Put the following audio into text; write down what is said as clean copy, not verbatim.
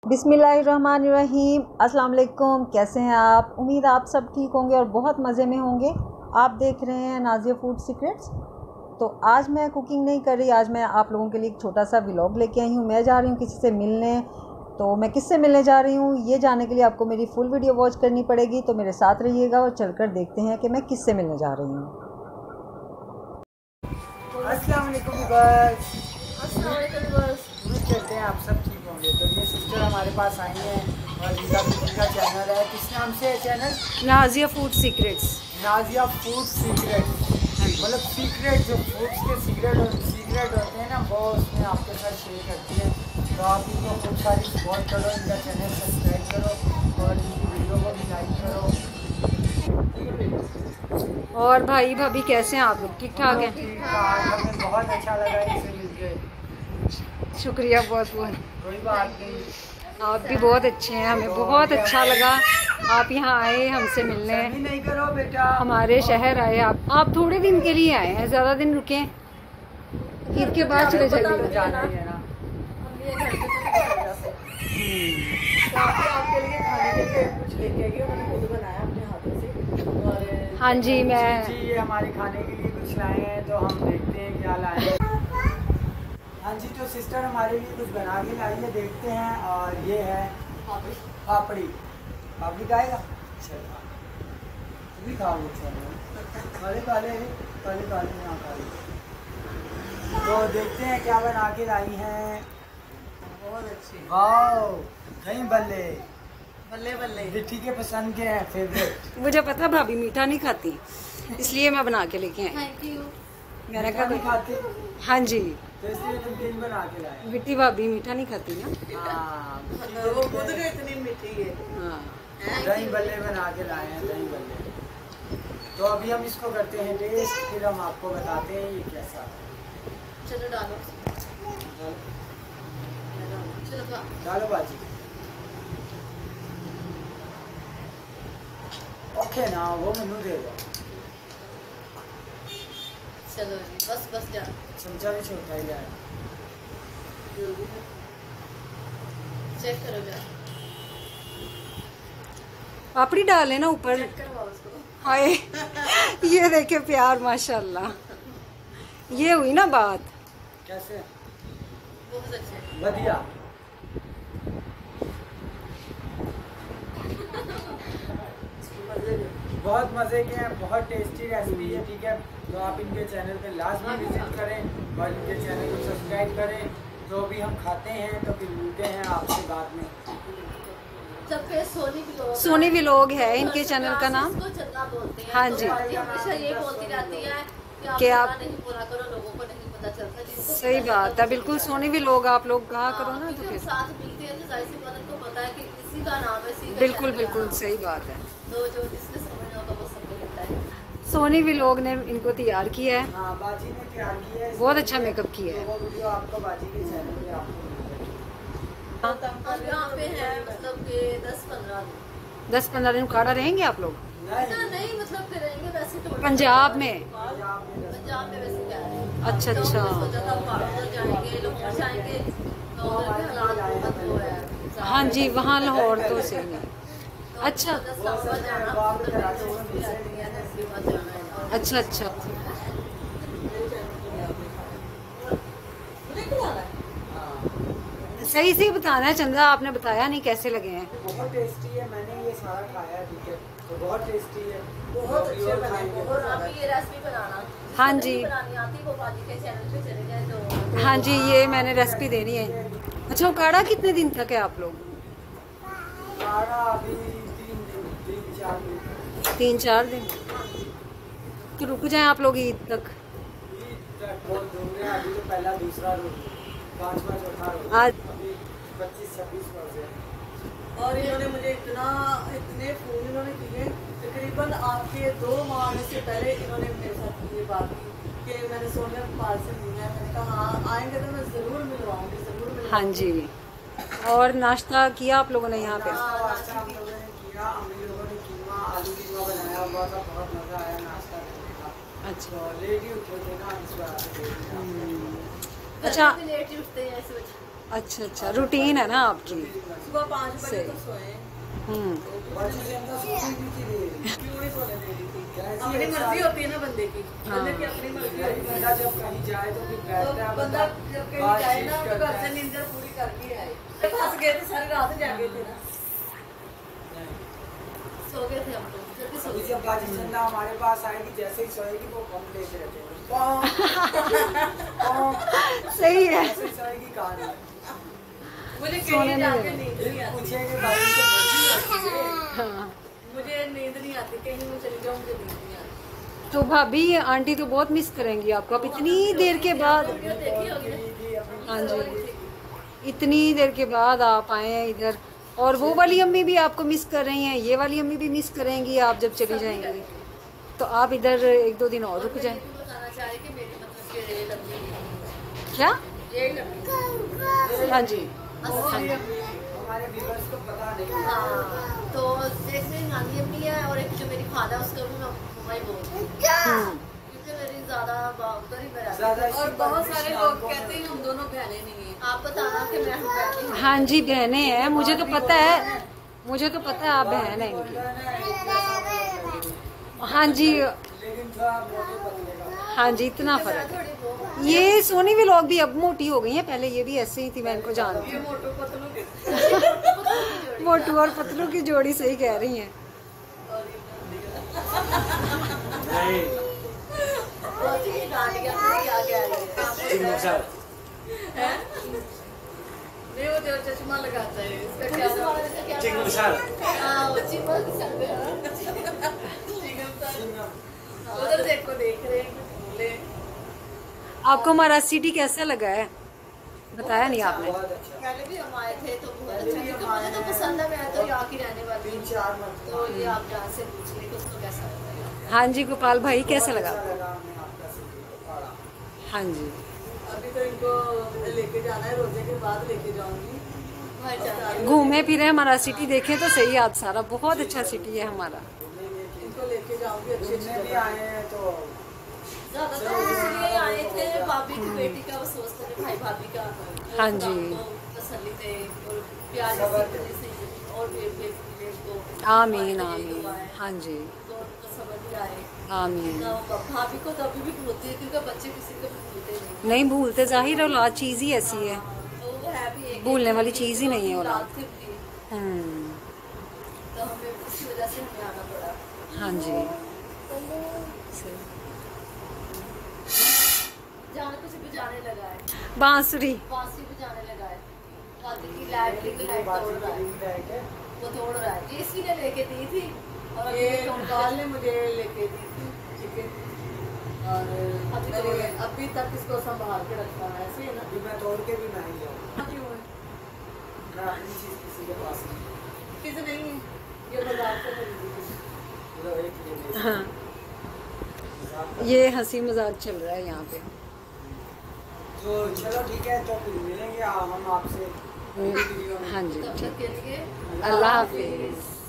बिस्मिल्लाहिर्रहमानिर्रहीम। अस्सलाम वालेकुम। कैसे हैं आप? उम्मीद आप सब ठीक होंगे और बहुत मज़े में होंगे। आप देख रहे हैं नाज़िया फूड सीक्रेट्स। तो आज मैं कुकिंग नहीं कर रही, आज मैं आप लोगों के लिए एक छोटा सा व्लॉग लेके आई हूँ। मैं जा रही हूँ किसी से मिलने। तो मैं किससे मिलने जा रही हूँ ये जानने के लिए आपको मेरी फुल वीडियो वॉच करनी पड़ेगी। तो मेरे साथ रहिएगा और चलकर देखते हैं कि मैं किससे मिलने जा रही हूँ। अस्सलाम वालेकुम व्यूअर्स। उम्मीद करते हैं आप सब ठीक होंगे। तो ये सिस्टर हमारे पास आई हैं और इनका कुकिंग का चैनल है। किस नाम से है channel? Nazia food secrets. Nazia food secrets, मतलब सीक्रेट जो फूड्स के सीक्रेट होते हैं ना, वो उसमें आपके साथ शेयर करती है। तो आप इनको खूब सारी सपोर्ट करो, इनका चैनल सब्सक्राइब करो और इनकी वीडियो को भी लाइक करो। और भाई भाभी कैसे हैं आप लोग? ठीक ठाक हैं? ठीक ठाक। हमें बहुत अच्छा लगा इनसे मिलकर। शुक्रिया बहुत बहुत। कोई बात नहीं, आप भी बहुत अच्छे हैं, हमें बहुत अच्छा लगा आप यहाँ आए हमसे मिलने। नहीं करो बेटा, हमारे शहर आए आप थोड़े दिन के लिए आए हैं, ज़्यादा दिन रुके? ईद के बाद चले जाइए। जाना ही है ना। आपके लिए खाने के लिए कुछ लेके आई, उन्होंने खुद बनाया अपने हाथों से। और हाँ जी, मैं जी ये हमारे खाने के लिए कुछ लाए हैं, तो हम देखते हैं क्या लाए हैं। हाँ जी, तो सिस्टर हमारे लिए कुछ बना के लाई है, देखते हैं। और ये है पापड़ी। पापड़ी खाएगा? चलो भी खाओ। काले काले काले काले यहाँ काले। तो देखते हैं क्या बना के लाई हैं। बहुत अच्छी। वाओ, दही बल्ले। बल्ले बल्ले बिट्टी के पसंद के हैं, फेवरेट। मुझे पता भाभी मीठा नहीं खाती, इसलिए मैं बना के लेके आई। Thank you. मैंने मीठा नहीं कहा खाते, हाँ जी, तो इसलिए तुम दिन बना के लाए। बिट्टी भाभी मीठा नहीं खाती ना। हाँ, वो खुद भी इतनी मीठी है। हाँ, दही बल्ले बना के लाए हैं, दही बल्ले। तो अभी हम इसको करते हैं टेस्ट, फिर हम आपको बताते हैं ये कैसा है। चलो डालो। चलो डालो बाजी। ओके ना, वो मेनू दे दो। चलो जी, बस बस जा। चमचा भी छोटा ही जाए। चेक करो जा। पापड़ी डालें ना ऊपर। चेक करवाओ उसको। हाय ये देखे प्यार, माशाल्लाह। ये हुई ना बात। कैसे? बहुत अच्छे। बढ़िया। बहुत मज़े के हैं, बहुत टेस्टी रेसिपी है। ठीक है, तो आप इनके चैनल पे लाजमी विजिट करें और इनके चैनल को सब्सक्राइब करें। तो अभी हम खाते हैं, तो फिर मिलते हैं आपसे बाद में। सब पे सोनी व्लॉग है इनके चैनल का नाम। इसको चन्ना बोलते हैं। हाँ तो जी। आंटी हमेशा ये बोलती रहती है कि कि आप आप नहीं बोला करो, लोगों को नहीं पता चलता। जिनको सही पता बात चलता है, बिल्कुल सोनी व्लॉग आप लोग कहा करो ना। तो क्योंकि हम फिर साथ मिलते हैं तो जाहिर सी बात है, तो पता है कि इसी का नाम है, इसी का बिल्कुल channel का बिल्कुल नाम है। सही बात है। तो जो जिसने समझना होगा वो सबको लगता है। सोनी व्लॉग ने इनको तैयार किया है, हाँ, बाजी ने तैयार किया है। बहुत अच्छा मेकअप किया है। तो वो वीडियो आपको बाजी के चैनल पे आपको हम यहाँ पे हैं मतलब कि 10-15 दिन। 10-15 दिन खड़ा रहेंगे आप लोग? नहीं मतलब फिर रहेंगे वैसे तो पंजाब में? पंजाब में वैसे क्या है। अच्छा तो अच्छा। हमने सोचा था पहाड़ों जाएंगे, लाहौर जाएंगे, तो उधर भी हालात बहुत वो है। हाँ जी, वहाँ लाहौर तो सही है। अच्छा अच्छा अच्छा। सही से बताना है चंद्रा, आपने बताया नहीं कैसे लगे हैं। बहुत टेस्टी है, मैंने ये सारा खाया है। ठीक है, तो बहुत टेस्टी है, बहुत अच्छे बने। और अभी ये रेसिपी बनाना, हाँ जी। बनानी आती वो बाजी के चैनल पे चले जाए। तो हाँ जी, ये मैंने रेसिपी देनी है। अच्छा, वो काढ़ा कितने दिन तक है आप लोग? काढ़ा अभी 3-4 दिन। 3-4 दिन तो रुक जाएं आप लोग ईद तक। बहुत दूर है, अभी तो पहला दूसरा रोज, 5वां चौथा रोज। आज 25-26 बजे। और इन्होंने मुझे इतने फोन इन्होंने किए, तकरीबन आपके 2 माह आने से पहले इन्होंने मेरे साथ ये बात की कि मैंने सोनिया पार्सल दिया है। मैंने कहा हाँ आएंगे तो मैं ज़रूर मिलवाऊंगी, ज़रूर मिलवाऊंगी। हाँ जी। और नाश्ता किया आप लोगों ने यहाँ पे? नाश्ता हम लोगों ने किया, हम लोगों ने कीमा आलू कीमा बनाया हुआ था, बहुत मज़ा आया नाश्ता करने का। अच्छा, लेट ही उठे थे ना इस बार। अच्छा लेट ही उठते हैं इस वजह। अच्छा अच्छा, रूटीन है ना आपकी। सुबह 5 बजे तो सोए। क्यों नहीं सोने दे रही थी? अपनी मर्जी होती है ना बंदे की, बंदे की अपनी मर्जी होती है। बंदा जब कहीं जाए तो फिर बैठता है, बंदा जब कहीं जाए ना तो घर से नींद पूरी करके आए। फंस गए तो सारी रात जागे थे ना, सो गए थे हम लोग। अभी जब बाजी चंदा हमारे पास आएगी, जैसे ही सोएगी वो कम लेके रहते हैं। सही है। ऐसे सोएगी कहानी। मुझे कहीं जाके नींद नहीं आती। पूछेंगे बाजी को हाँ। मुझे नींद नहीं आती, कहीं मैं चली जाऊँ मुझे नींद नहीं आती। तो भाभी आंटी तो बहुत मिस करेंगी आपको अब इतनी देर के बाद। देखी होगी ना? हाँ जी, इतनी देर के बाद आप आए हैं इधर, और वो वाली अम्मी भी आपको मिस कर रही हैं, ये वाली अम्मी भी मिस करेंगी आप जब चली जाएंगी। तो आप इधर 1-2 दिन और रुक जाएं। बताना चाह रही कि मेरी मतलब कि ये लंबी क्या? ये लंबी। हाँ जी। हमारे व्यूअर्स को पता नहीं। हाँ, तो एक मेरी नानी अम्मी है और एक जो मेरी खाला है, उसका भी मैं मम्मा ही बोलती हूँ, क्योंकि मेरी ज्यादा उधर ही में रहती है। और बहुत सारे लोग कहते हैं हम दोनों बहनें नहीं हैं। आप बताना कि मैं बहनें हैं। हाँ जी, बहनें हैं, मुझे तो पता है, मुझे तो पता है आप बहन हैं इनकी। हाँ जी, लेकिन थोड़ा मोटे पतले का। हाँ जी, इतना फर्क है। थोड़ी बहुत ये सोनी व्लॉग भी अब मोटी हो गई है, पहले ये भी ऐसे ही थी, मैं इनको जानती ये हूँ। मोटो पतलों के मोटू और पतलू की जोड़ी सही कह रही हैं। नहीं, वो जो चश्मा लगाता है इसका क्या नाम है? हाँ, वो चिंगम साल। उधर देखो, देख रहे हैं बोले। आपको हमारा सिटी कैसा लगा है? बताया नहीं आपने। बहुत अच्छा। पहले भी हम आए थे तो बहुत अच्छा, क्योंकि मुझे तो पसंद है, मैं तो यहाँ की रहने वाली हूँ। 3-4 मंथ तो ये आप यहाँ से पूछ रहे कि उसको कैसा लगा। हाँ जी, गोपाल भाई कैसा लगा? लगा हमें आपका सिटी पड़ा। हाँ जी, अभी तो इनको लेके जाना है, रोजे के बाद लेके जाऊंगी। घूमे फिरे, हमारा सिटी देखें तो सही आज सारा, बहुत अच्छा सिटी है हमारा। इनको लेके जाऊंगी अच्छे जितने भी आए हैं तो ज्यादातर इसलिए आए थे, भाभी की बेटी का वो सोचते थे, भाई भाभी का। हाँ जी। तसल्ली थे और प्यार से और को आमीन आमीन। हाँ जी, तो समझ भी आए। आमीन। भाभी को कभी भी भूलती है, क्योंकि बच्चे किसी को भूलते नहीं भूलते, जाहिर औलाद चीज ही ऐसी है, तो वो है भी एक भूलने वाली चीज ही नहीं है औलाद। औलाद थी उनकी, तो हमें उसी वजह से हमें आना पड़ा। हाँ जी, जाने कुछ भी जाने लगा है, बांसुरी। बांसुरी भी जाने लगा है। बाकी की लाइट तोड़ रहा है, वो तोड़ रहा है। ये इसी ने लेके दी थी और ये कंकाल ने मुझे लेके दी थी, ठीक है। और अभी तक इसको संभाल के रखा है, ऐसे है ना। अभी मैं तोड़ के भी नहीं जाऊँ। क्यों है? मैं अपनी चीज़ किसी के पास नहीं। किसी नहीं है, ये बाजार से खरीदी थी। मतलब एक ये ले। हाँ, ये हंसी मजाक चल रहा है यहाँ पे। तो चलो ठीक है, तो फिर मिलेंगे हम आपसे। हाँ जी, तब ठीक। तक के लिए अल्लाह हाफिज।